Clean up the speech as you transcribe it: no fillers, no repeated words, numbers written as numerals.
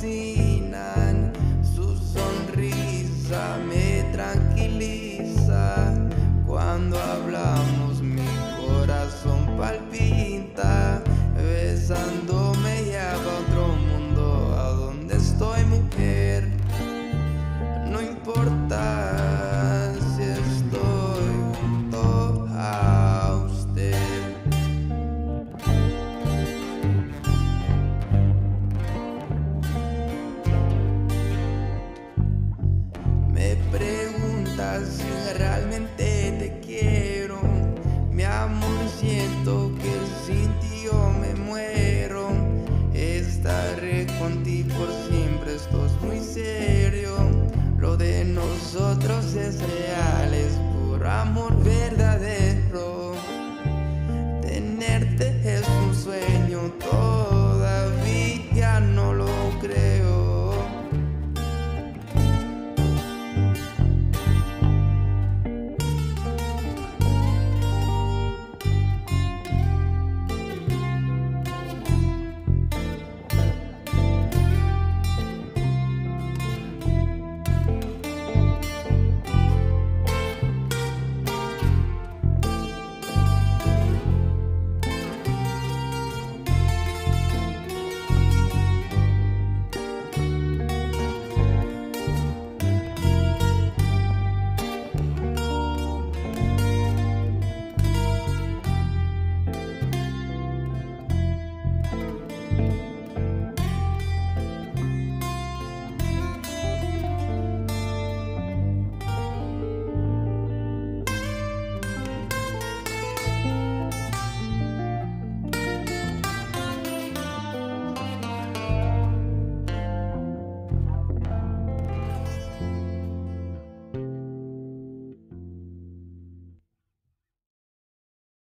fascinan. Su sonrisa me tranquiliza. Cuando hablamos mi corazón palpita. Besándome lleva a otro mundo, a donde estoy, mujer. No importa si estoy junto a usted. Me preguntas si realmente te quiero. Mi amor, siento que sin ti yo me muero. Estaré contigo por siempre, esto es muy serio. Lo de nosotros es real, es puro amor verdadero.